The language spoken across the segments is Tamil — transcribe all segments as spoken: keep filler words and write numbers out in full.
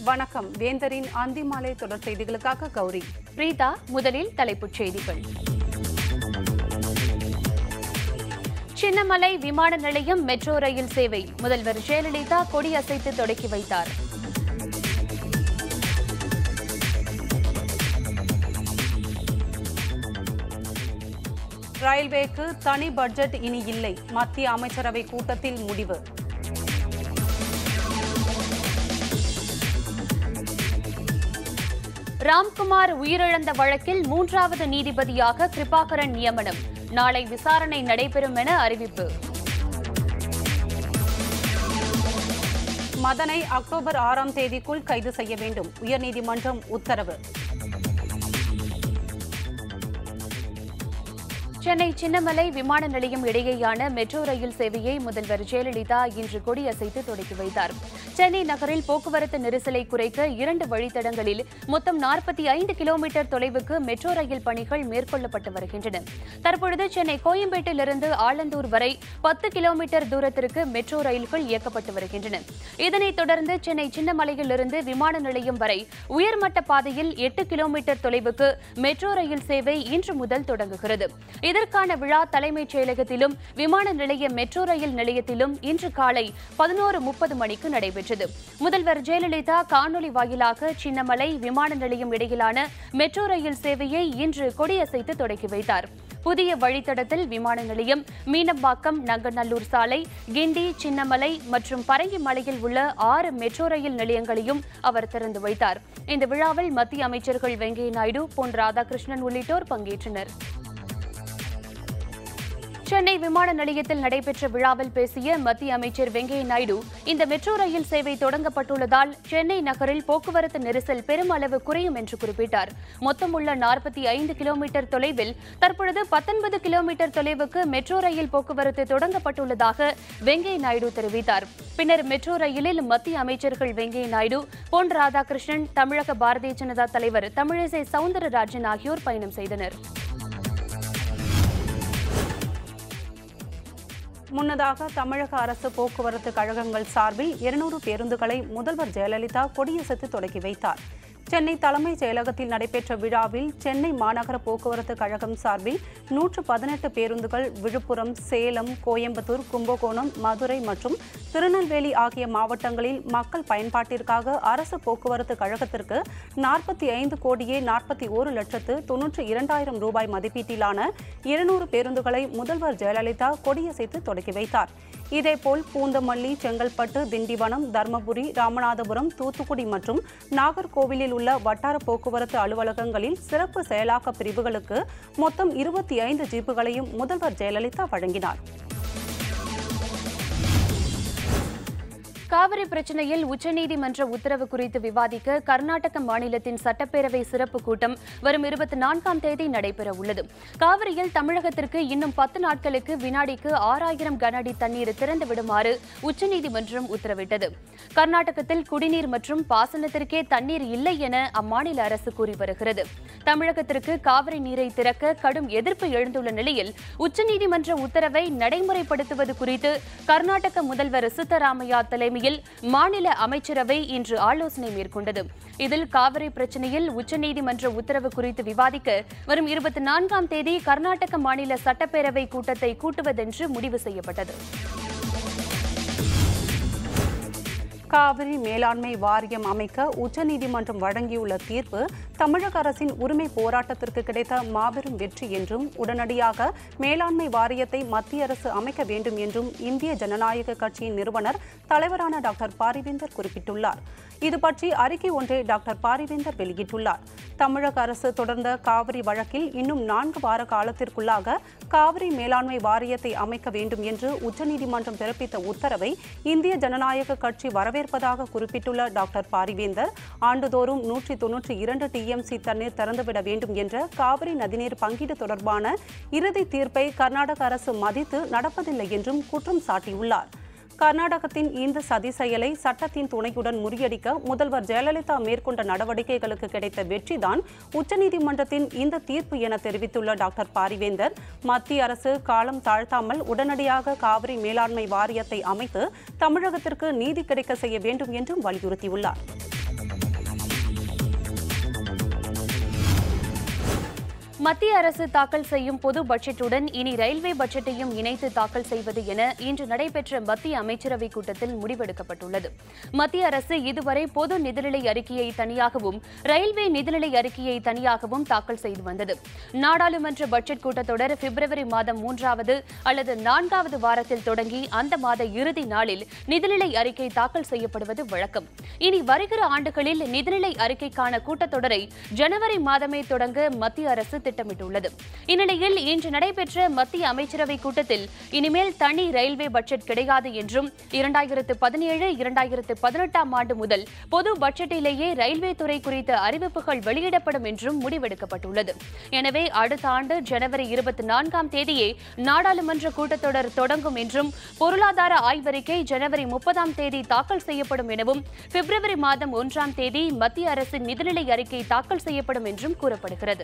வணக்கம். வேந்தரின் அந்திமாலை தொடர் செய்திகளுக்காக கௌரி. பிரீதா. முதலில் தலைப்புச் செய்திகள். சின்னமலை விமான நிலையம் மெட்ரோ ரயில் சேவை முதல்வர் ஜெயலலிதா கொடியசைத்து தொடக்கி வைத்தார். ரயில்வேக்கு தனி பட்ஜெட் இனி இல்லை, மத்திய அமைச்சரவை கூட்டத்தில் முடிவு. ராம்குமார் உயிரிழந்த வழக்கில் மூன்றாவது நீதிபதியாக கிருபாகரன் நியமனம். நாளை விசாரணை நடைபெறும் என அறிவிப்பு. மதனை அக்டோபர் ஆறாம் தேதிக்குள் கைது செய்ய வேண்டும், உயர்நீதிமன்றம் உத்தரவு. சென்னை சின்னமலை விமான நிலையம் இடையேயான மெட்ரோ ரயில் சேவையை முதல்வர் ஜெயலலிதா இன்று கொடியசைத்து தொடக்கி வைத்தார். சென்னை நகரில் போக்குவரத்து நெரிசலை குறைக்க இரண்டு வழித்தடங்களில் மொத்தம் நாற்பத்தி ஐந்து கிலோமீட்டர் தொலைவுக்கு மெட்ரோ ரயில் பணிகள் மேற்கொள்ளப்பட்டு வருகின்றன. தற்பொழுது சென்னை கோயம்பேட்டிலிருந்து ஆலந்தூர் வரை பத்து கிலோமீட்டர் தூரத்திற்கு மெட்ரோ ரயில்கள் இயக்கப்பட்டு வருகின்றன. இதனைத் தொடர்ந்து சென்னை சின்னமலையிலிருந்து விமான நிலையம் வரை உயர்மட்ட பாதையில் எட்டு கிலோமீட்டர் தொலைவுக்கு மெட்ரோ ரயில் சேவை இன்று முதல் தொடங்குகிறது. இதற்கான விழா தலைமைச் செயலகத்திலும் விமான நிலைய மெட்ரோ ரயில் நிலையத்திலும் இன்று காலை பதினோரு முப்பது மணிக்கு நடைபெற்றது. முதல்வர் ஜெயலலிதா காணொலி வாயிலாக சின்னமலை விமான நிலையம் இடையிலான மெட்ரோ ரயில் சேவையை இன்று கொடியசைத்து தொடக்கி வைத்தார். புதிய வழித்தடத்தில் விமான நிலையம், மீனம்பாக்கம், நங்கநல்லூர் சாலை, கிண்டி, சின்னமலை மற்றும் பரங்கிமலையில் உள்ள ஆறு மெட்ரோ ரயில் நிலையங்களையும் அவர் திறந்து வைத்தார். இந்த விழாவில் மத்திய அமைச்சர்கள் வெங்கையா நாயுடு, பொன் ராதாகிருஷ்ணன் உள்ளிட்டோர் பங்கேற்றனர். சென்னை விமான நிலையத்தில் நடைபெற்ற விழாவில் பேசிய மத்திய அமைச்சர் வெங்கையா நாயுடு, இந்த மெட்ரோ ரயில் சேவை தொடங்கப்பட்டுள்ளதால் சென்னை நகரில் போக்குவரத்து நெரிசல் பெருமளவு குறையும் என்று குறிப்பிட்டார். மொத்தமுள்ள நாற்பத்தி ஐந்து கிலோமீட்டர் தொலைவில் தற்பொழுது பத்தொன்பது கிலோமீட்டர் தொலைவுக்கு மெட்ரோ ரயில் போக்குவரத்து தொடங்கப்பட்டுள்ளதாக வெங்கையா நாயுடு தெரிவித்தார். பின்னர் மெட்ரோ ரயிலில் மத்திய அமைச்சர்கள் வெங்கையா நாயுடு, பொன் ராதாகிருஷ்ணன், தமிழக பாரதிய ஜனதா தலைவர் தமிழிசை சவுந்தரராஜன் ஆகியோர் பயணம் செய்தனர். முன்னதாக தமிழக அரசு போக்குவரத்து கழகங்கள் சார்பில் இருநூறு பேருந்துகளை முதல்வர் ஜெயலலிதா கொடியசைத்து தொடக்கி வைத்தார். சென்னை தலைமைச் செயலகத்தில் நடைபெற்ற விழாவில் சென்னை மாநகர போக்குவரத்து கழகம் சார்பில் நூற்று பதினெட்டு பேருந்துகள் விழுப்புரம், சேலம், கோயம்புத்தூர், கும்பகோணம், மதுரை மற்றும் திருநெல்வேலி ஆகிய மாவட்டங்களில் மக்கள் பயன்பாட்டிற்காக அரசு போக்குவரத்து கழகத்திற்கு நாற்பத்தி ஐந்து கோடியே நாற்பத்தி ஒரு லட்சத்து தொன்னூற்றி இரண்டாயிரம் ரூபாய் மதிப்பீட்டிலான இருநூறு பேருந்துகளை முதல்வர் ஜெயலலிதா கொடியசைத்து தொடக்கி வைத்தார். இதேபோல் பூந்தமல்லி, செங்கல்பட்டு, திண்டிவனம், தர்மபுரி, ராமநாதபுரம், தூத்துக்குடி மற்றும் நாகர்கோவிலில் உள்ள வட்டார போக்குவரத்து அலுவலகங்களில் சிறப்பு செயலாக்க பிரிவுகளுக்கு மொத்தம் இருபத்தி ஐந்து ஜீப்புகளையும் முதல்வர் ஜெயலலிதா வழங்கினார். காவிரி பிரச்சினையில் உச்சநீதிமன்ற உத்தரவு குறித்து விவாதிக்க கர்நாடக மாநிலத்தின் சட்டப்பேரவை சிறப்பு கூட்டம் வரும் இருபத்தி நான்காம் தேதி நடைபெற உள்ளது. காவிரியில் தமிழகத்திற்கு இன்னும் பத்து நாட்களுக்கு வினாடிக்கு ஆறாயிரம் கன அடி தண்ணீர் திறந்து விடுமாறு உச்சநீதிமன்றம் உத்தரவிட்டது. கர்நாடகத்தில் குடிநீர் மற்றும் பாசனத்திற்கே தண்ணீர் இல்லை என அம்மாநில அரசு கூறி வருகிறது. தமிழகத்திற்கு காவிரி நீரை திறக்க கடும் எதிர்ப்பு எழுந்துள்ள நிலையில் உச்சநீதிமன்ற உத்தரவை நடைமுறைப்படுத்துவது குறித்து கர்நாடக முதல்வர் சித்தராமையா தலைமை மாநில அமைச்சரவை இன்று ஆலோசனை மேற்கொண்டது. இதில் காவிரி பிரச்சினையில் உச்சநீதிமன்ற உத்தரவு குறித்து விவாதிக்க வரும் இருபத்தி நான்காம் தேதி கர்நாடக மாநில சட்டப்பேரவை கூட்டத்தை கூட்டுவதென்று முடிவு செய்யப்பட்டது. காவிரி மேலாண்மை வாரியம் அமைக்க உச்சநீதிமன்றம் வழங்கியுள்ள தீர்ப்பு தமிழக அரசின் உரிமை போராட்டத்திற்கு கிடைத்த மாபெரும் வெற்றி என்றும் உடனடியாக மேலாண்மை வாரியத்தை மத்திய அரசு அமைக்க வேண்டும் என்றும் இந்திய ஜனநாயக கட்சியின் நிறுவனர் தலைவரான டாக்டர் பாரிவேந்தர் குறிப்பிட்டுள்ளார். இதுபற்றி அறிக்கை ஒன்றை டாக்டர் பாரிவேந்தர் வெளியிட்டுள்ளார். தமிழக அரசு தொடர்ந்த காவிரி வழக்கில் இன்னும் நான்கு வார காலத்திற்குள்ளாக காவிரி மேலாண்மை வாரியத்தை அமைக்க வேண்டும் என்று உச்சநீதிமன்றம் பிறப்பித்த உத்தரவை இந்திய ஜனநாயக கட்சி வரவேற்பதாக குறிப்பிட்டுள்ள டாக்டர் பாரிவேந்தர், ஆண்டுதோறும் நூற்றி தொன்னூற்றி இரண்டு டிஎம்சி தண்ணீர் திறந்துவிட வேண்டும் என்ற காவிரி நதிநீர் பங்கீடு தொடர்பான இறுதி தீர்ப்பை கர்நாடக அரசு மதித்து நடப்பதில்லை என்றும் குற்றம் சாட்டியுள்ளார். கர்நாடகத்தின் இந்த சதி செயலை சட்டத்தின் துணையுடன் முறியடிக்க முதல்வர் ஜெயலலிதா மேற்கொண்ட நடவடிக்கைகளுக்கு கிடைத்த வெற்றிதான் உச்சநீதிமன்றத்தின் இந்த தீர்ப்பு என தெரிவித்துள்ள டாக்டர் பாரிவேந்தர், மத்திய அரசு காலம் தாழ்த்தாமல் உடனடியாக காவிரி மேலாண்மை வாரியத்தை அமைத்து தமிழகத்திற்கு நீதி கிடைக்க செய்ய வேண்டும் என்றும் வலியுறுத்தியுள்ளார். மத்திய அரசு தாக்கல் செய்யும் பொது பட்ஜெட்டுடன் இனி ரயில்வே பட்ஜெட்டையும் இணைத்து தாக்கல் செய்வது என இன்று நடைபெற்ற மத்திய அமைச்சரவைக் கூட்டத்தில் முடிவெடுக்கப்பட்டுள்ளது. மத்திய அரசு இதுவரை பொது நிதிநிலை அறிக்கையை தனியாகவும் ரயில்வே நிதிநிலை அறிக்கையை தனியாகவும் தாக்கல் செய்து வந்தது. நாடாளுமன்ற பட்ஜெட் கூட்டத்தொடர் பிப்ரவரி மாதம் மூன்றாவது அல்லது நான்காவது வாரத்தில் தொடங்கி அந்த மாத இறுதி நாளில் நிதிநிலை அறிக்கை தாக்கல் செய்யப்படுவது வழக்கம். இனி வருகிற ஆண்டுகளில் நிதிநிலை அறிக்கைக்கான கூட்டத்தொடரை ஜனவரி மாதமே தொடங்க மத்திய அரசு திட்டமிட்டுள்ளது. இந்நிலையில் இன்று நடைபெற்ற மத்திய அமைச்சரவை கூட்டத்தில் இனிமேல் தனி ரயில்வே பட்ஜெட் கிடையாது என்றும் இரண்டாயிரத்து பதினேழு இரண்டாயிரத்து பதினெட்டாம் ஆண்டு முதல் பொது பட்ஜெட்டிலேயே ரயில்வே துறை குறித்த அறிவிப்புகள் வெளியிடப்படும் என்றும் முடிவெடுக்கப்பட்டுள்ளது. எனவே அடுத்த ஆண்டு ஜனவரி இருபத்தி நான்காம் தேதியே நாடாளுமன்ற கூட்டத்தொடர் தொடங்கும் என்றும் பொருளாதார ஆய்வறிக்கை ஜனவரி முப்பதாம் தேதி தாக்கல் செய்யப்படும் எனவும் பிப்ரவரி மாதம் ஒன்றாம் தேதி மத்திய அரசின் நிதிநிலை அறிக்கை தாக்கல் செய்யப்படும் என்றும் கூறப்படுகிறது.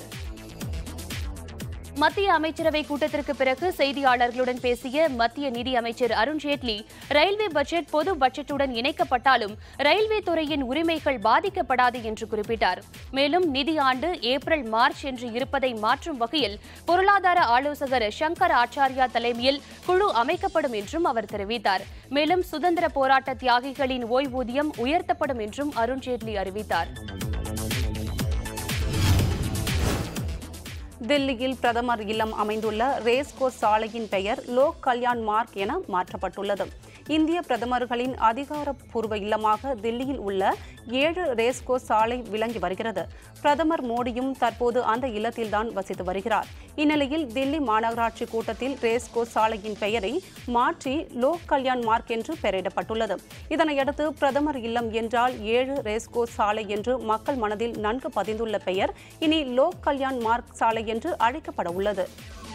மத்திய அமைச்சரவை கூட்டத்திற்கு பிறகு செய்தியாளர்களுடன் பேசிய மத்திய நிதி அமைச்சர் அருண்ஜேட்லி, ரயில்வே பட்ஜெட் பொது பட்ஜெட்டுடன் இணைக்கப்பட்டாலும் ரயில்வே துறையின் உரிமைகள் பாதிக்கப்படாது என்று குறிப்பிட்டார். மேலும் நிதி ஆண்டு ஏப்ரல் மார்ச் என்று இருப்பதை மாற்றும் வகையில் பொருளாதார ஆலோசகர் சங்கர் ஆச்சாரியா தலைமையில் குழு அமைக்கப்படும் என்றும் அவர் தெரிவித்தார். மேலும் சுதந்திர போராட்ட தியாகிகளின் ஓய்வூதியம் உயர்த்தப்படும் என்றும் அருண்ஜேட்லி அறிவித்தார். தில்லியில் பிரதமர் இல்லம் அமைந்துள்ள ரேஸ்கோர்ஸ் சாலையின் பெயர் லோக் கல்யாண் மார்க் என மாற்றப்பட்டுள்ளது. இந்திய பிரதமர்களின் அதிகாரப்பூர்வ இல்லமாக தில்லியில் உள்ள ஏழு ரேஸ்கோர்ஸ் சாலை விளங்கி வருகிறது. பிரதமர் மோடியும் தற்போது அந்த இல்லத்தில்தான் வசித்து வருகிறார். இந்நிலையில் தில்லி மாநகராட்சி கூட்டத்தில் ரேஸ்கோர்ஸ் சாலையின் பெயரை மாற்றி லோக் கல்யாண் மார்க் என்று பெயரிடப்பட்டுள்ளது. இதனையடுத்து பிரதமர் இல்லம் என்றால் ஏழு ரேஸ்கோர்ஸ் சாலை என்று மக்கள் மனதில் நன்கு பதிந்துள்ள பெயர் இனி லோக் கல்யாண் மார்க் சாலை என்று அழைக்கப்பட உள்ளது.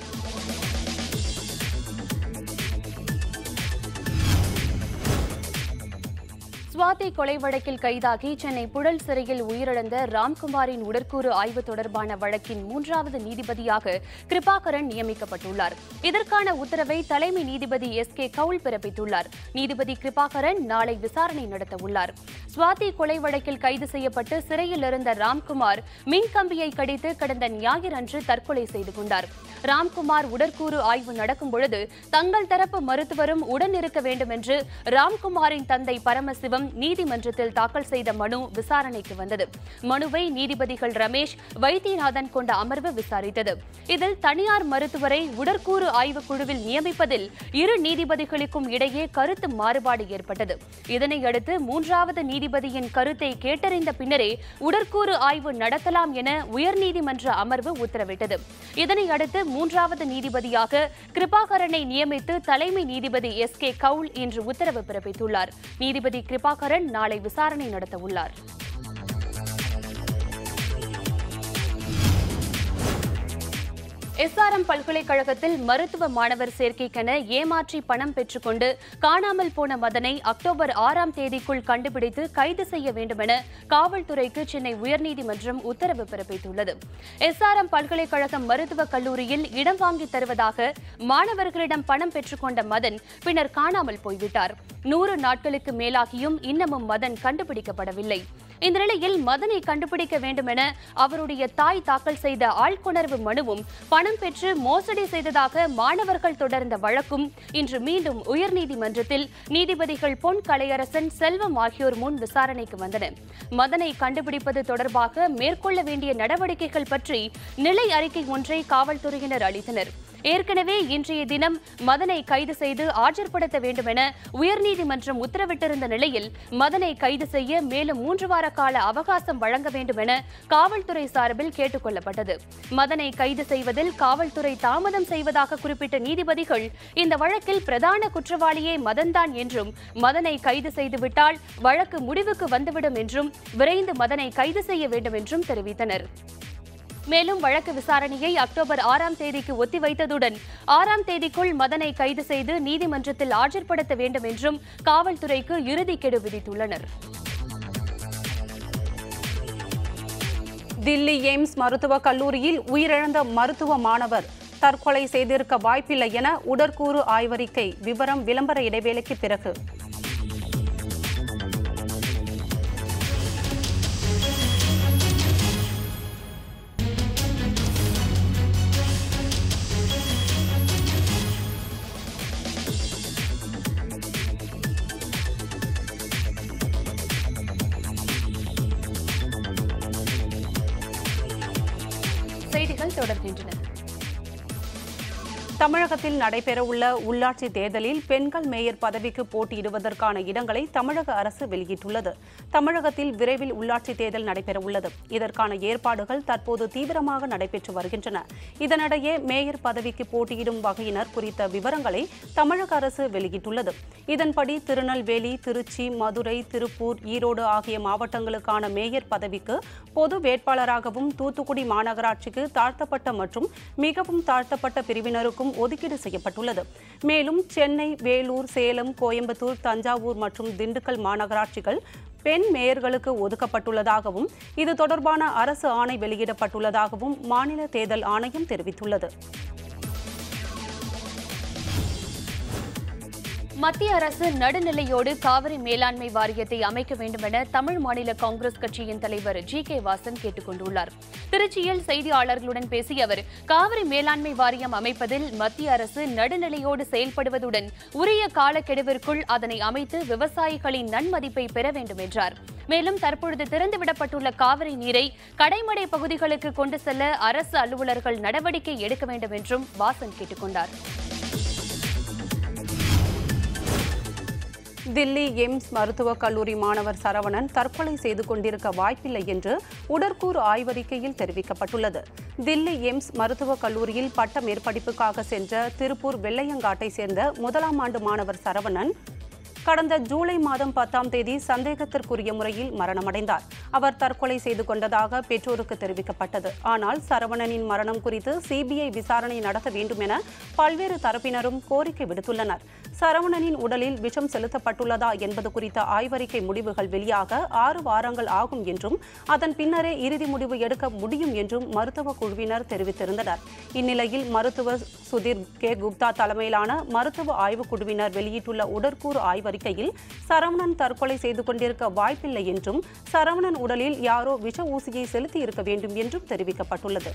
சுவாதி கொலை வழக்கில் கைதாகி சென்னை புழல் சிறையில் உயிரிழந்த ராம்குமாரின் உடற்கூறு ஆய்வு தொடர்பான வழக்கின் மூன்றாவது நீதிபதியாக கிருபாகரன் நியமிக்கப்பட்டுள்ளார். இதற்கான உத்தரவை தலைமை நீதிபதி எஸ் கே கவுல் பிறப்பித்துள்ளார். நீதிபதி கிருபாகரன் நாளை விசாரணை நடத்த உள்ளார். சுவாதி கொலை வழக்கில் கைது செய்யப்பட்டு சிறையில் இருந்த ராம்குமார் மின்கம்பியை கடித்து கடந்த ஞாயிறன்று தற்கொலை செய்து கொண்டார். ராம்குமார் உடற்கூறு ஆய்வு நடக்கும் பொழுது தங்கள் தரப்பு மருத்துவரும் உடன் இருக்க வேண்டும் என்று ராம்குமாரின் தந்தை பரமசிவம் நீதிமன்றத்தில் தாக்கல் செய்த மனு விசாரணைக்கு வந்தது. மனுவை நீதிபதிகள் ரமேஷ், வைத்தியநாதன் கொண்ட அமர்வு விசாரித்தது. இதில் தனியார் மருத்துவரை உடற்கூறு ஆய்வு குழுவில் நியமிப்பதில் இரு நீதிபதிகளுக்கும் இடையே கருத்து மாறுபாடு ஏற்பட்டது. இதனையடுத்து மூன்றாவது நீதிபதியின் கருத்தை கேட்டறிந்த பின்னரே உடற்கூறு ஆய்வு நடத்தலாம் என உயர்நீதிமன்ற அமர்வு உத்தரவிட்டது. இதனையடுத்து மூன்றாவது நீதிபதியாக கிருபாகரனை நியமித்து தலைமை நீதிபதி எஸ் கே கவுல் இன்று உத்தரவு பிறப்பித்துள்ளார். நீதிபதி கிருபாகரன் நாளை விசாரணை நடத்த உள்ளார். எஸ் ஆர் எம் பல்கலைக்கழகத்தில் மருத்துவ மாணவர் சேர்க்கைக்கென ஏமாற்றி பணம் பெற்றுக்கொண்டு காணாமல் போன மதனை அக்டோபர் ஆறாம் தேதிக்குள் கண்டுபிடித்து கைது செய்ய வேண்டுமென காவல்துறைக்கு சென்னை உயர்நீதிமன்றம் உத்தரவு பிறப்பித்துள்ளது. எஸ் ஆர் எம் பல்கலைக்கழகம் மருத்துவக் கல்லூரியில் இடம் வாங்கி தருவதாக மாணவர்களிடம் பணம் பெற்றுக்கொண்ட மதன் பின்னர் காணாமல் போய்விட்டார். நூறு நாட்களுக்கு மேலாகியும் இன்னமும் மதன் கண்டுபிடிக்கப்படவில்லை. இந்த நிலையில் மதனை கண்டுபிடிக்க வேண்டும் என அவருடைய தாய் தாக்கல் செய்த ஆள்கொணர்வு மனுவும் பணம் பெற்று மோசடி செய்ததாக மாணவர்கள் தொடர்ந்த வழக்கும் இன்று மீண்டும் உயர்நீதிமன்றத்தில் நீதிபதிகள் பொன் கலையரசன், செல்வம் ஆகியோர் முன் விசாரணைக்கு வந்தன. மதனை கண்டுபிடிப்பது தொடர்பாக மேற்கொள்ள வேண்டிய நடவடிக்கைகள் பற்றி நிலை அறிக்கை ஒன்றை காவல்துறையினர் அளித்தனர். ஏற்கனவே இன்றைய தினம் மதனை கைது செய்து ஆஜர்படுத்த வேண்டும் என உயர்நீதிமன்றம் உத்தரவிட்டிருந்த நிலையில் மதனை கைது செய்ய மேலும் மூன்று வார கால அவகாசம் வழங்க வேண்டும் என காவல்துறை சார்பில் கேட்டுக் கொள்ளப்பட்டது. மதனை கைது செய்வதில் காவல்துறை தாமதம் செய்வதாக குறிப்பிட்ட நீதிபதிகள் இந்த வழக்கில் பிரதான குற்றவாளியே மதன்தான் என்றும் மதனை கைது செய்துவிட்டால் வழக்கு முடிவுக்கு வந்துவிடும் என்றும் விரைந்து மதனை கைது செய்ய வேண்டும் என்றும் தெரிவித்தனர். மேலும் வழக்கு விசாரணையை அக்டோபர் ஆறாம் தேதிக்கு ஒத்திவைத்ததுடன் ஆறாம் தேதிக்குள் மதனை கைது செய்து நீதிமன்றத்தில் ஆஜர்படுத்த வேண்டும் என்றும் காவல்துறைக்கு இறுதி கெடு விதித்துள்ளனர். தில்லி எய்ம்ஸ் மருத்துவக் கல்லூரியில் உயிரிழந்த மருத்துவ மாணவர் தற்கொலை செய்திருக்க வாய்ப்பில்லை என உடற்கூறு ஆய்வறிக்கை விவரம் விளம்பர இடைவேளைக்கு பிறகு. செய்திகள் தொடர்கின்றன. தமிழகத்தில் நடைபெறவுள்ள உள்ளாட்சி தேர்தலில் பெண்கள் மேயர் பதவிக்கு போட்டியிடுவதற்கான இடங்களை தமிழக அரசு வெளியிட்டுள்ளது. தமிழகத்தில் விரைவில் உள்ளாட்சி தேர்தல் நடைபெறவுள்ளது. இதற்கான ஏற்பாடுகள் தற்போது தீவிரமாக நடைபெற்று வருகின்றன. இதனிடையே மேயர் பதவிக்கு போட்டியிடும் வகையினர் குறித்த விவரங்களை தமிழக அரசு வெளியிட்டுள்ளது. இதன்படி திருநெல்வேலி, திருச்சி, மதுரை, திருப்பூர், ஈரோடு ஆகிய மாவட்டங்களுக்கான மேயர் பதவிக்கு பொது வேட்பாளராகவும் தூத்துக்குடி மாநகராட்சிக்கு தாழ்த்தப்பட்ட மற்றும் மிகவும் தாழ்த்தப்பட்ட பிரிவினருக்கும் ஒதுக்கீடு செய்யப்பட்டுள்ளது. மேலும் சென்னை, வேலூர், சேலம், கோயம்புத்தூர், தஞ்சாவூர் மற்றும் திண்டுக்கல் மாநகராட்சிகள் பெண் மேயர்களுக்கு ஒதுக்கப்பட்டுள்ளதாகவும் இது தொடர்பான அரசு ஆணை வெளியிடப்பட்டுள்ளதாகவும் மாநில தேர்தல் ஆணையம் தெரிவித்துள்ளது. மத்திய அரசு நடுநிலையோடு காவிரி மேலாண்மை வாரியத்தை அமைக்க வேண்டும் என தமிழ் மாநில காங்கிரஸ் கட்சியின் தலைவர் ஜி கே வாசன் கேட்டுக் கொண்டுள்ளார். திருச்சியில் செய்தியாளர்களுடன் பேசிய அவர், காவிரி மேலாண்மை வாரியம் அமைப்பதில் மத்திய அரசு நடுநிலையோடு செயல்படுவதுடன் உரிய காலக்கெடுவிற்குள் அதனை அமைத்து விவசாயிகளின் நன்மதிப்பை பெற வேண்டும் என்றார். மேலும் தற்பொழுது திறந்துவிடப்பட்டுள்ள காவிரி நீரை கடைமடை பகுதிகளுக்கு கொண்டு செல்ல அரசு அலுவலர்கள் நடவடிக்கை எடுக்க வேண்டும் என்றும் வாசன் கேட்டுக் கொண்டார். தில்லி எய்ம்ஸ் மருத்துவக் கல்லூரி மாணவர் சரவணன் தற்கொலை செய்து கொண்டிருக்க வாய்ப்பில்லை என்று உடற்கூறு ஆய்வறிக்கையில் தெரிவிக்கப்பட்டுள்ளது. தில்லி எய்ம்ஸ் மருத்துவக் கல்லூரியில் பட்ட மேற்படிப்புக்காக சென்ற திருப்பூர் வெள்ளையங்காட்டை சேர்ந்த முதலாம் ஆண்டு மாணவர் சரவணன் கடந்த ஜூலை மாதம் பத்தாம் தேதி சந்தேகத்திற்குரிய முறையில் மரணமடைந்தார். அவர் தற்கொலை செய்து கொண்டதாக பெற்றோருக்கு தெரிவிக்கப்பட்டது. ஆனால் சரவணனின் மரணம் குறித்து சிபிஐ விசாரணை நடத்த வேண்டும் என பல்வேறு தரப்பினரும் கோரிக்கை விடுத்துள்ளனர். சரவணனின் உடலில் விஷம் செலுத்தப்பட்டுள்ளதா என்பது குறித்த ஆய்வறிக்கை முடிவுகள் வெளியாக ஆறு வாரங்கள் ஆகும் என்றும் அதன் பின்னரே இறுதி முடிவு எடுக்க முடியும் என்றும் மருத்துவ குழுவினர் தெரிவித்திருந்தனர். இந்நிலையில் மருத்துவர் சுதீர் கே குப்தா தலைமையிலான மருத்துவ ஆய்வுக் குழுவினர் வெளியிட்டுள்ள உடற்கூறு ஆய்வறிக்கையில் சரவணன் தற்கொலை செய்து கொண்டிருக்க வாய்ப்பில்லை என்றும் சரவணன் உடலில் யாரோ விஷ ஊசியை செலுத்தி இருக்க வேண்டும் என்றும் தெரிவிக்கப்பட்டுள்ளது.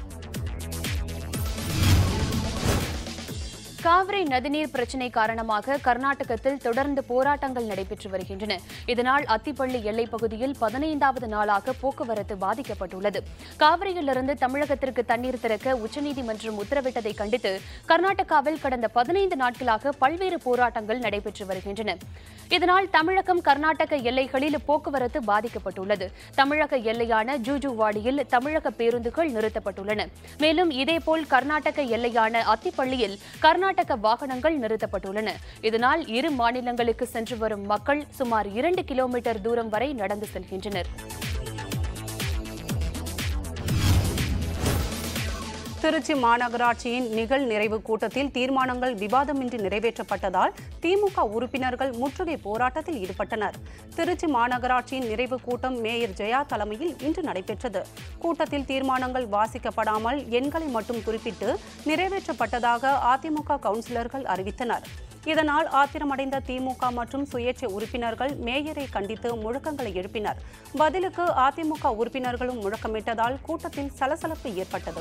காவிரி நதிநீர் பிரச்சினை காரணமாக கர்நாடகத்தில் தொடர்ந்து போராட்டங்கள் நடைபெற்று வருகின்றன. இதனால் அத்திப்பள்ளி எல்லைப் பகுதியில் பதினைந்தாவது நாளாக போக்குவரத்து பாதிக்கப்பட்டுள்ளது. காவிரியிலிருந்து தமிழகத்திற்கு தண்ணீர் திறக்க உச்சநீதிமன்றம் உத்தரவிட்டதை கண்டித்து கர்நாடகாவில் கடந்த பதினைந்து நாட்களாக பல்வேறு போராட்டங்கள் நடைபெற்று வருகின்றன. இதனால் தமிழகம் கர்நாடக எல்லைகளில் போக்குவரத்து பாதிக்கப்பட்டுள்ளது. தமிழக எல்லையான ஜூஜுவாடியில் தமிழக பேருந்துகள் நிறுத்தப்பட்டுள்ளன. மேலும் இதேபோல் கர்நாடக எல்லையான அத்திப்பள்ளியில் கர்நாடக வாகனங்கள் நிறுத்தப்பட்டுள்ளன. இதனால் இரு மாநிலங்களுக்கு சென்று வரும் மக்கள் சுமார் இரண்டு கிலோமீட்டர் தூரம் வரை நடந்து செல்கின்றனர். திருச்சி மாநகராட்சியின் நிகழ் நிறைவு கூட்டத்தில் தீர்மானங்கள் விவாதமின்றி நிறைவேற்றப்பட்டதால் திமுக உறுப்பினர்கள் முற்றுகை போராட்டத்தில் ஈடுபட்டனர். திருச்சி மாநகராட்சியின் நிறைவு கூட்டம் மேயர் ஜெயா தலைமையில் இன்று நடைபெற்றது. கூட்டத்தில் தீர்மானங்கள் வாசிக்கப்படாமல் எண்களை மட்டும் குறிப்பிட்டு நிறைவேற்றப்பட்டதாக அதிமுக கவுன்சிலர்கள் அறிவித்தனர். இதனால் ஆத்திரமடைந்த திமுக மற்றும் சுயேட்சை உறுப்பினர்கள் மேயரை கண்டித்து முழக்கங்களை எழுப்பினர். பதிலுக்கு அதிமுக உறுப்பினர்களும் முழக்கமிட்டதால் கூட்டத்தில் சலசலப்பு ஏற்பட்டது.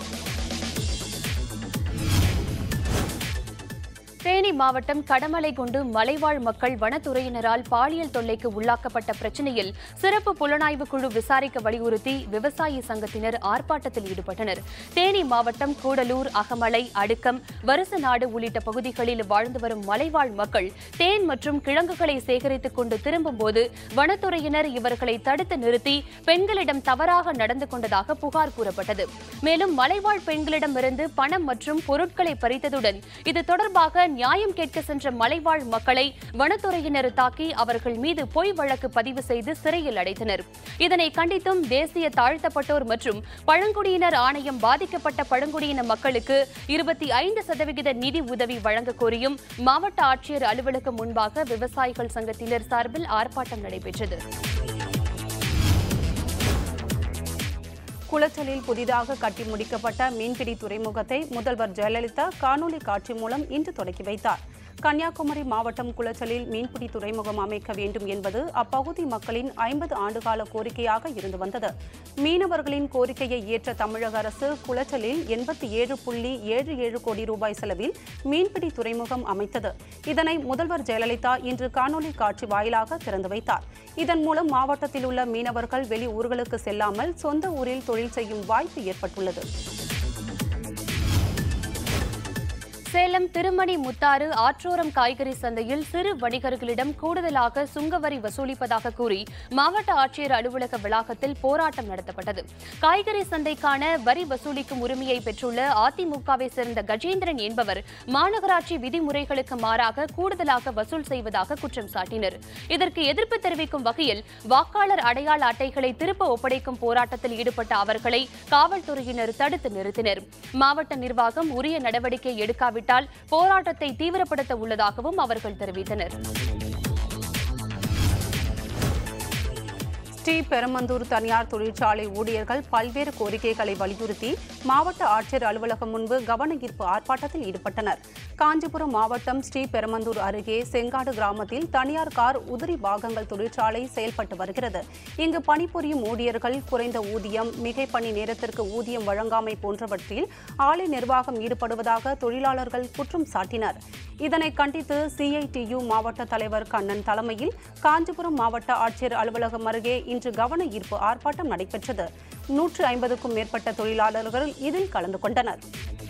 தேனி மாவட்டம் கடமலைக்குண்டு மலைவாழ் மக்கள் வனத்துறையினரால் பாலியல் தொல்லைக்கு உள்ளாக்கப்பட்ட பிரச்சினையில் சிறப்பு புலனாய்வு குழு விசாரிக்க வலியுறுத்தி விவசாயி சங்கத்தினர் ஆர்ப்பாட்டத்தில் ஈடுபட்டனர். தேனி மாவட்டம் கூடலூர், அகமலை, அடுக்கம், வருசநாடு உள்ளிட்ட பகுதிகளில் வாழ்ந்து வரும் மலைவாழ் மக்கள் தேன் மற்றும் கிழங்குகளை சேகரித்துக் கொண்டு திரும்பும்போது வனத்துறையினர் இவர்களை தடுத்து நிறுத்தி பெண்களிடம் தவறாக நடந்து கொண்டதாக புகார் கூறப்பட்டது. மேலும் மலைவாழ் பெண்களிடமிருந்து பணம் மற்றும் பொருட்களை பறித்ததுடன் இது தொடர்பாக நியாயம் கேட்க சென்ற மலைவாழ் மக்களை வனத்துறையினர் தாக்கி அவர்கள் மீது பொய் வழக்கு பதிவு செய்து சிறையில் அடைத்தனர். இதனை கண்டித்தும் தேசிய தாழ்த்தப்பட்டோர் மற்றும் பழங்குடியினர் ஆணையம் பாதிக்கப்பட்ட பழங்குடியின மக்களுக்கு இருபத்தி ஐந்து சதவிகித நிதி உதவி வழங்க கோரியும் மாவட்ட ஆட்சியர் அலுவலகம் முன்பாக விவசாயிகள் சங்கத்தினர் சார்பில் ஆர்ப்பாட்டம் நடைபெற்றது. குளச்சலில் புதிதாக கட்டி முடிக்கப்பட்ட மீன்பிடி துறைமுகத்தை முதல்வர் ஜெயலலிதா காணொலி காட்சி மூலம் இன்று தொடங்கி வைத்தார். கன்னியாகுமரி மாவட்டம் குளச்சலில் மீன்பிடி துறைமுகம் அமைக்க வேண்டும் என்பது அப்பகுதி மக்களின் ஐம்பது ஆண்டுகால கோரிக்கையாக இருந்து வந்தது. மீனவர்களின் கோரிக்கையை ஏற்ற தமிழக அரசு குளச்சலில் எண்பத்தி ஏழு புள்ளி ஏழு ஏழு கோடி ரூபாய் செலவில் மீன்பிடி துறைமுகம் அமைத்தது. இதனை முதல்வர் ஜெயலலிதா இன்று காணொலி காட்சி வாயிலாக திறந்து வைத்தார். இதன் மூலம் மாவட்டத்தில் உள்ள மீனவர்கள் வெளி ஊர்களுக்கு செல்லாமல் சொந்த ஊரில் தொழில் செய்யும் வாய்ப்பு ஏற்பட்டுள்ளது. சேலம் திருமணி முத்தாறு ஆற்றோரம் காய்கறி சந்தையில் சிறு வணிகர்களிடம் கூடுதலாக சுங்கவரி வசூலிப்பதாக கூறி மாவட்ட ஆட்சியர் அலுவலக வளாகத்தில் போராட்டம் நடத்தப்பட்டது. காய்கறி சந்தைக்கான வரி வசூலிக்கும் உரிமையை பெற்றுள்ள அதிமுகவை சேர்ந்த கஜேந்திரன் என்பவர் மாநகராட்சி விதிமுறைகளுக்கு மாறாக கூடுதலாக வசூல் செய்வதாக குற்றம் சாட்டினர். இதற்கு எதிர்ப்பு தெரிவிக்கும் வகையில் வாக்காளர் அடையாள அட்டைகளை திருப்ப ஒப்படைக்கும் போராட்டத்தில் ஈடுபட்ட அவர்களை காவல்துறையினர் தடுத்து நிறுத்தினர். மாவட்ட நிர்வாகம் உரிய நடவடிக்கை எடுக்காவிட்டால் போராட்டத்தை தீவிரப்படுத்த உள்ளதாகவும் அவர்கள் தெரிவித்தனர். ஸ்ரீபெரும்புதூர் தனியார் தொழிற்சாலை ஊழியர்கள் பல்வேறு கோரிக்கைகளை வலியுறுத்தி மாவட்ட ஆட்சியர் அலுவலகம் முன்பு கவன ஈர்ப்பு ஆர்ப்பாட்டத்தில் ஈடுபட்டனர். காஞ்சிபுரம் மாவட்டம் ஸ்ரீபெரும்புதூர் அருகே செங்காடு கிராமத்தில் தனியார் கார் உதிரி பாகங்கள் தொழிற்சாலை செயல்பட்டு வருகிறது. இங்கு பணிபுரியும் ஊழியர்கள் குறைந்த ஊதியம், மிகை பணி நேரத்திற்கு ஊதியம் வழங்காமை போன்றவற்றில் ஆலை நிர்வாகம் ஈடுபடுவதாக தொழிலாளர்கள் குற்றம் சாட்டினர். இதனை கண்டித்து சிஐடியு மாவட்ட தலைவர் கண்ணன் தலைமையில் காஞ்சிபுரம் மாவட்ட ஆட்சியர் அலுவலகம் அருகே இன்று கவன ஈர்ப்பு ஆர்ப்பாட்டம் நடைபெற்றது. நூற்று ஐம்பதுக்கும் மேற்பட்ட தொழிலாளர்கள் இதில் கலந்து கொண்டனர்.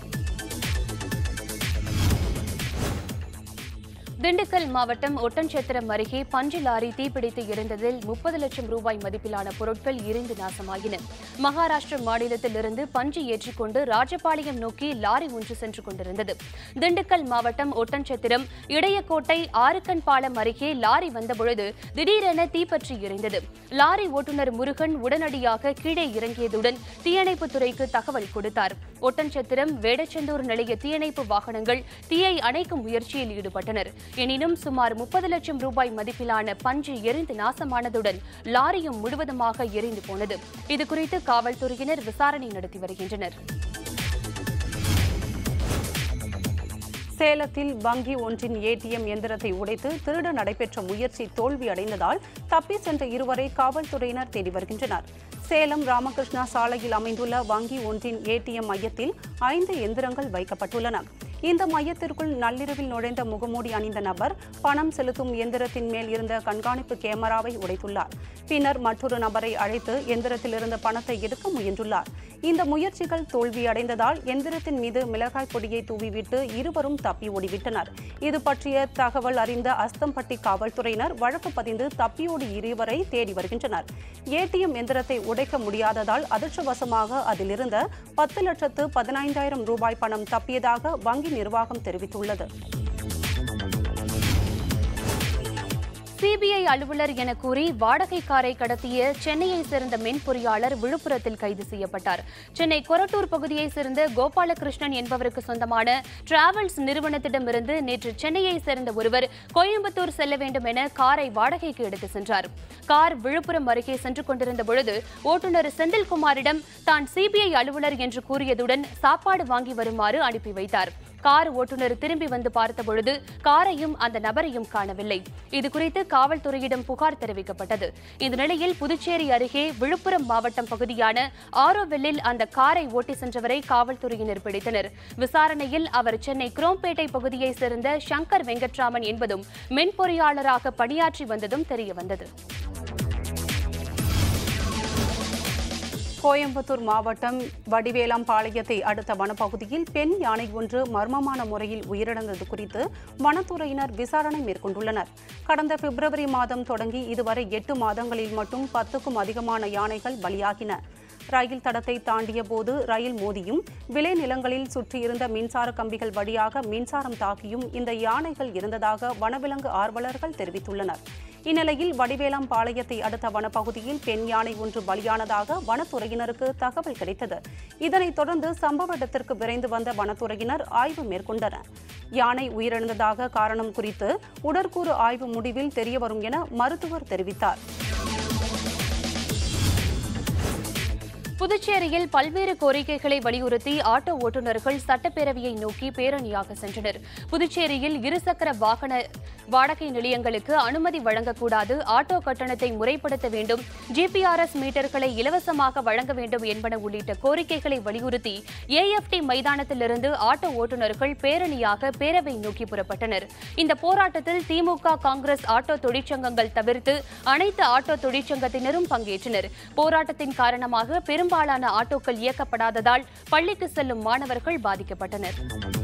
திண்டுக்கல் மாவட்டம் ஒட்டன்சத்திரம் அருகே பஞ்சு லாரி தீப்பிடித்து எரிந்ததில் முப்பது லட்சம் ரூபாய் மதிப்பிலான பொருட்கள் எரிந்து நாசமாயின. மகாராஷ்டிர மாநிலத்திலிருந்து பஞ்சு ஏற்றிக்கொண்டு ராஜபாளையம் நோக்கி லாரி ஒன்று சென்று கொண்டிருந்தது. திண்டுக்கல் மாவட்டம் ஒட்டன்சத்திரம் இடையக்கோட்டை ஆறுக்கன் பாலம் அருகே லாரி வந்தபொழுது திடீரென தீப்பற்றி எரிந்தது. லாரி ஓட்டுநர் முருகன் உடனடியாக கீழே இறங்கியதுடன் தீயணைப்புத் துறைக்கு தகவல் கொடுத்தார். ஒட்டன்சத்திரம் வேடச்செந்தூர் நிலைய தீயணைப்பு வாகனங்கள் தீயை அணைக்கும் முயற்சியில் ஈடுபட்டனர். எனினும் சுமார் முப்பது லட்சம் ரூபாய் மதிப்பிலான பஞ்சு எரிந்து நாசமானதுடன் லாரியும் முழுவதுமாக எரிந்து போனது. இதுகுறித்து காவல்துறையினர் விசாரணை நடத்தி வருகின்றனர். சேலத்தில் வங்கி ஒன்றின் ஏடிஎம் எந்திரத்தை உடைத்து திருட நடைபெற்ற முயற்சி தோல்வியடைந்ததால் தப்பி சென்ற இருவரை காவல்துறையினர் தேடி வருகின்றனர். சேலம் ராமகிருஷ்ணா சாலையில் அமைந்துள்ள வங்கி ஒன்றின் ஏடிஎம் மையத்தில் ஐந்து எந்திரங்கள் வைக்கப்பட்டுள்ளன. இந்த மையத்திற்குள் நள்ளிரவில் நுழைந்த முகமூடி அணிந்த நபர் பணம் செலுத்தும் எந்திரத்தின் மேல் இருந்த கண்காணிப்பு கேமராவை உடைத்துள்ளார். பின்னர் மற்றொரு நபரை அழைத்து எந்திரத்தில் இருந்த பணத்தை எடுக்க முயன்றுள்ளார். இந்த முயற்சிகள் தோல்வியடைந்ததால் எந்திரத்தின் மீது மிளகாய் பொடியை தூவிவிட்டு இருவரும் தப்பி ஓடிவிட்டனர். இது பற்றிய தகவல் அறிந்த அஸ்தம்பட்டி காவல்துறையினர் வழக்கு பதிந்து தப்பியோடி இருவரை தேடி வருகின்றனர். ஏடிஎம் எந்திரத்தை உடைக்க முடியாததால் அதிர்ஷ்டவசமாக அதிலிருந்த பத்து லட்சத்து பதினைந்தாயிரம் ரூபாய் பணம் தப்பியதாக வங்கி நிர்வாகம் தெரிவித்துள்ளது. சிபிஐ அலுவலர் என கூறி வாடகை காரை கடத்திய சென்னையை சேர்ந்த மென்பொறியாளர் விழுப்புரத்தில் கைது செய்யப்பட்டார். சென்னை கொரட்டூர் பகுதியை சேர்ந்த கோபாலகிருஷ்ணன் என்பவருக்கு சொந்தமான டிராவல்ஸ் நிறுவனத்திடமிருந்து நேற்று சென்னையை சேர்ந்த ஒருவர் கோயம்புத்தூர் செல்ல வேண்டும் என காரை வாடகைக்கு எடுத்து சென்றார். கார் விழுப்புரம் அருகே சென்று கொண்டிருந்த பொழுது ஓட்டுநர் செந்தில்குமாரிடம் தான் சிபிஐ அலுவலர் என்று கூறியதுடன் சாப்பாடு வாங்கி வருமாறு அனுப்பி வைத்தார். கார் ஓட்டுநர் திரும்பி வந்து பார்த்தபொழுது காரையும் அந்த நபரையும் காணவில்லை. இதுகுறித்து காவல்துறையிடம் புகார் தெரிவிக்கப்பட்டது. இந்த நிலையில் புதுச்சேரி அருகே விழுப்புரம் மாவட்டம் பகுதியான ஆரோவில்லில் அந்த காரை ஓட்டி சென்றவரை காவல்துறையினர் பிடித்தனர். விசாரணையில் அவர் சென்னை குரோம்பேட்டை பகுதியைச் சேர்ந்த சங்கர் வெங்கட்ராமன் என்பதும் மென்பொறியாளராக பணியாற்றி வந்ததும் தெரியவந்தது. கோயம்புத்தூர் மாவட்டம் வடிவேலாம்பாளையத்தை அடுத்த வனப்பகுதியில் பெண் யானை ஒன்று மர்மமான முறையில் உயிரிழந்தது குறித்து வனத்துறையினர் விசாரணை மேற்கொண்டுள்ளனர். கடந்த பிப்ரவரி மாதம் தொடங்கி இதுவரை எட்டு மாதங்களில் மட்டும் பத்துக்கும் அதிகமான யானைகள் பலியாகின. ரயில் தடத்தை தாண்டிய போது ரயில் மோதியும் விளைநிலங்களில் சுற்றியிருந்த மின்சார கம்பிகள் வழியாக மின்சாரம் தாக்கியும் இந்த யானைகள் இருந்ததாக வனவிலங்கு ஆர்வலர்கள் தெரிவித்துள்ளனர். இந்நிலையில் வடிவேலாம்பாளையத்தை அடுத்த வனப்பகுதியில் பெண் யானை ஒன்று பலியானதாக வனத்துறையினருக்கு தகவல் கிடைத்தது. இதனைத் தொடர்ந்து சம்பவ இடத்திற்கு விரைந்து வந்த வனத்துறையினர் ஆய்வு மேற்கொண்டனர். யானை உயிரிழந்ததாக காரணம் குறித்து உடற்கூறு ஆய்வு முடிவில் தெரியவரும் என மருத்துவர் தெரிவித்தார். புதுச்சேரியில் பல்வேறு கோரிக்கைகளை வலியுறுத்தி ஆட்டோ ஓட்டுநர்கள் சட்டப்பேரவையை நோக்கி பேரணியாக சென்றனர். புதுச்சேரியில் இருசக்கர வாகன வாடகை நிலையங்களுக்கு அனுமதி வழங்கக்கூடாது, ஆட்டோ கட்டணத்தை முறைப்படுத்த வேண்டும், ஜிபிஆர்எஸ் மீட்டர்களை இலவசமாக வழங்க வேண்டும் என்பன உள்ளிட்ட கோரிக்கைகளை வலியுறுத்தி ஏஎஃப்டி மைதானத்திலிருந்து ஆட்டோ ஓட்டுநர்கள் பேரணியாக பேரவை நோக்கி புறப்பட்டனர். இந்த போராட்டத்தில் திமுக, காங்கிரஸ் ஆட்டோ தொழிற்சங்கங்கள் தவிர்த்து அனைத்து ஆட்டோ தொழிற்சங்கத்தினரும் பங்கேற்றனர். போராட்டத்தின் காரணமாக பெரும் பெரும்பாலான ஆட்டோக்கள் இயக்கப்படாததால் பள்ளிக்கு செல்லும் மாணவர்கள் பாதிக்கப்பட்டனர்.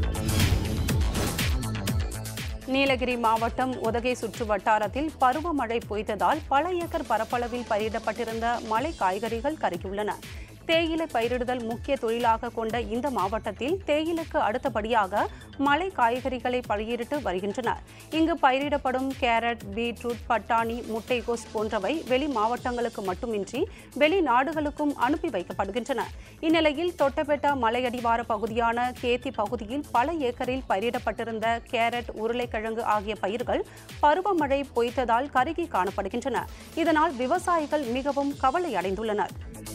நீலகிரி மாவட்டம் உதகை சுற்று வட்டாரத்தில் பருவமழை பொய்த்ததால் பல ஏக்கர் பரப்பளவில் பயிரிடப்பட்டிருந்த மலை காய்கறிகள் கருகியுள்ளன. தேயிலை பயிரிடுதல் முக்கிய தொழிலாக கொண்ட இந்த மாவட்டத்தில் தேயிலைக்கு அடுத்தபடியாக மலை காய்கறிகளை பயிரிட்டு வருகின்றனர். இங்கு பயிரிடப்படும் கேரட், பீட்ரூட், பட்டாணி, முட்டைகோஸ் போன்றவை வெளி மாவட்டங்களுக்கு மட்டுமின்றி வெளிநாடுகளுக்கும் அனுப்பி வைக்கப்படுகின்றன. இந்நிலையில் தொட்டபெட்டா மலையடிவார பகுதியான கேத்தி பகுதியில் பல ஏக்கரில் பயிரிடப்பட்டிருந்த கேரட், உருளைக்கிழங்கு ஆகிய பயிர்கள் பருவமழை பொய்த்ததால் கருகி காணப்படுகின்றன. இதனால் விவசாயிகள் மிகவும் கவலை அடைந்துள்ளனர்.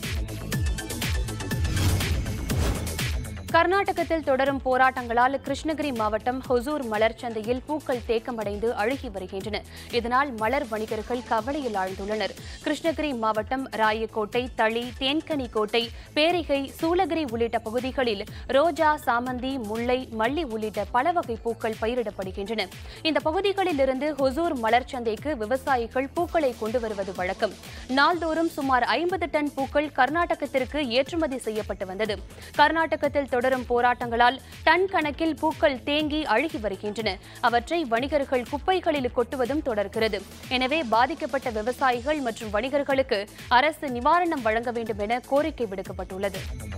கர்நாடகத்தில் தொடரும் போராட்டங்களால் கிருஷ்ணகிரி மாவட்டம் ஹொசூர் மலர் சந்தையில் பூக்கள் தேக்கமடைந்து அழுகி வருகின்றன. இதனால் மலர் வணிகர்கள் கவலையில் ஆழ்ந்துள்ளனர். கிருஷ்ணகிரி மாவட்டம் ராயக்கோட்டை, தளி, தேன்கனி கோட்டை, பேரிகை, சூளகிரி உள்ளிட்ட பகுதிகளில் ரோஜா, சாமந்தி, முல்லை, மல்லி உள்ளிட்ட பல வகை பூக்கள் பயிரிடப்படுகின்றன. இந்த பகுதிகளில் இருந்து ஹொசூர் மலர் சந்தைக்கு விவசாயிகள் பூக்களை கொண்டு வருவது வழக்கம். நாள்தோறும் சுமார் ஐம்பது டன் பூக்கள் கர்நாடகத்திற்கு ஏற்றுமதி செய்யப்பட்டு வந்தது. கர்நாடகத்தில் தொடரும் போராட்டங்களால் டன் கணக்கில் பூக்கள் தேங்கி அழுகி வருகின்றன. அவற்றை வணிகர்கள் குப்பைகளில் கொட்டுவதும் தொடர்கிறது. எனவே பாதிக்கப்பட்ட விவசாயிகள் மற்றும் வணிகர்களுக்கு அரசு நிவாரணம் வழங்க வேண்டும் என கோரிக்கை விடுக்கப்பட்டுள்ளது.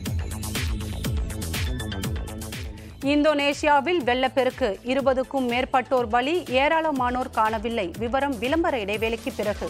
இந்தோனேஷியாவில் வெள்ளப்பெருக்கு, இருபதுக்கும் மேற்பட்டோர் பலி, ஏராளமானோர் காணவில்லை. விவரம் விளம்பர இடைவேளைக்கு பிறகு.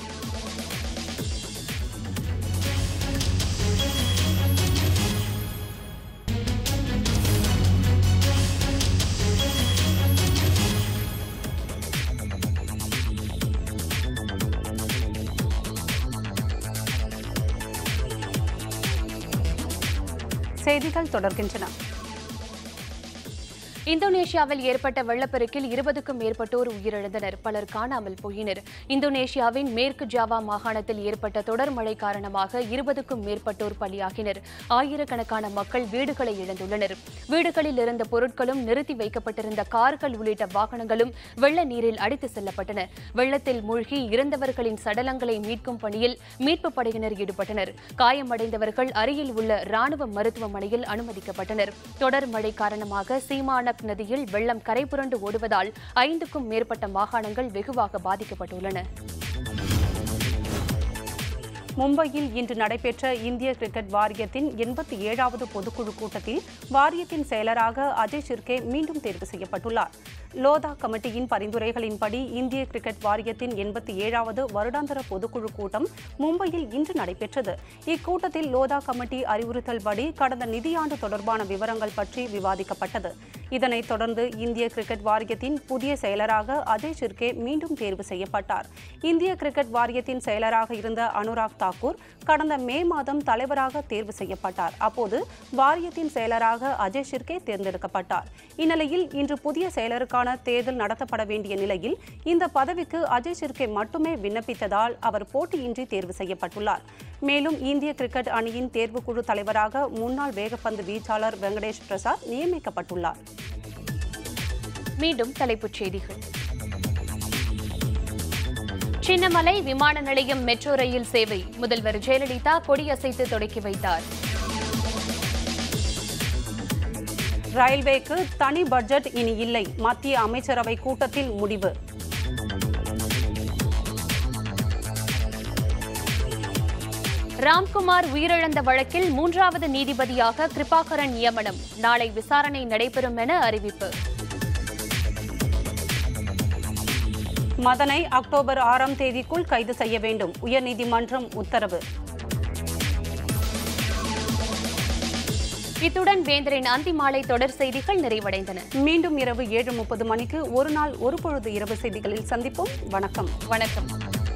செய்திகள் தொடர்கின்றன. இந்தோனேஷியாவில் ஏற்பட்ட வெள்ளப்பெருக்கில் இருபதுக்கும் மேற்பட்டோர் உயிரிழந்தனர். பலர் காணாமல் போயினர். இந்தோனேஷியாவின் மேற்கு ஜாவா மாகாணத்தில் ஏற்பட்ட தொடர் மழை காரணமாக இருபதுக்கும் மேற்பட்டோர் பலியாகினர். ஆயிரக்கணக்கான மக்கள் வீடுகளை இழந்துள்ளனர். வீடுகளில் இருந்த பொருட்களும் நிறுத்தி வைக்கப்பட்டிருந்த கார்கள் உள்ளிட்ட வாகனங்களும் வெள்ள நீரில் அடித்து செல்லப்பட்டன. வெள்ளத்தில் மூழ்கி இறந்தவர்களின் சடலங்களை மீட்கும் பணியில் மீட்புப் படையினர் ஈடுபட்டனர். காயமடைந்தவர்கள் அருகில் உள்ள ராணுவ மருத்துவமனையில் அனுமதிக்கப்பட்டனர். தொடர் மழை காரணமாக சீமான நதியில் வெள்ளம் கரைபுரண்டு ஓடுவதால் ஐந்துக்கும் மேற்பட்ட மாகாணங்கள் வெகுவாக பாதிக்கப்பட்டுள்ளன. மும்பையில் இன்று நடைபெற்ற இந்திய கிரிக்கெட் வாரியத்தின் எண்பத்தி ஏழாவது பொதுக்குழு கூட்டத்தில் வாரியத்தின் செயலராக அஜய் ஷிர்கே மீண்டும் தேர்வு செய்யப்பட்டுள்ளார். லோதா கமிட்டியின் பரிந்துரைகளின்படி இந்திய கிரிக்கெட் வாரியத்தின் எண்பத்தி ஏழாவது வருடாந்திர பொதுக்குழு கூட்டம் மும்பையில் இன்று நடைபெற்றது. இக்கூட்டத்தில் லோதா கமிட்டி அறிவுறுத்தல்படி கடந்த நிதியாண்டு தொடர்பான விவரங்கள் பற்றி விவாதிக்கப்பட்டது. இதனைத் தொடர்ந்து இந்திய கிரிக்கெட் வாரியத்தின் புதிய செயலராக அஜய் ஷிர்கே மீண்டும் தேர்வு செய்யப்பட்டார். இந்திய கிரிக்கெட் வாரியத்தின் செயலராக இருந்த அனுராக் தாக்கூர் கடந்த மே மாதம் தலைவராக தேர்வு செய்யப்பட்டார். அப்போது வாரியத்தின் செயலராக அஜய் ஷிர்கே தேர்ந்தெடுக்கப்பட்டார். இந்நிலையில் இன்று புதிய செயலருக்கான தேர்தல் நடத்தப்பட வேண்டிய நிலையில் இந்த பதவிக்கு அஜய் ஷிர்கே மட்டுமே விண்ணப்பித்ததால் அவர் போட்டியின்றி தேர்வு செய்யப்பட்டுள்ளார். மேலும் இந்திய கிரிக்கெட் அணியின் தேர்வுக்குழு தலைவராக முன்னாள் வேகப்பந்து வீச்சாளர் வெங்கடேஷ் பிரசாத் நியமிக்கப்பட்டுள்ளார். மீண்டும் தலைப்புச் செய்திகள். சின்னமலை விமான நிலையம் மெட்ரோ ரயில் சேவை முதல்வர் ஜெயலலிதா கொடியசைத்து தொடக்கி வைத்தார். ரயில்வேக்கு தனி பட்ஜெட் இனி இல்லை, மத்திய அமைச்சரவை கூட்டத்தில் முடிவு. ராம்குமார் உயிரிழந்த வழக்கில் மூன்றாவது நீதிபதியாக கிருபாகரன் நியமனம், நாளை விசாரணை நடைபெறும் என அறிவிப்பு. மதனை அக்டோபர் ஆறாம் தேதிக்குள் கைது செய்ய வேண்டும், உயர்நீதிமன்றம் உத்தரவு. இத்துடன் வேந்தரின் அந்திமாலை தொடர் செய்திகள் நிறைவடைந்தன. மீண்டும் இரவு ஏழு முப்பது மணிக்கு ஒரு நாள் ஒரு பொழுது இரவு செய்திகளில் சந்திப்போம். வணக்கம். வணக்கம்.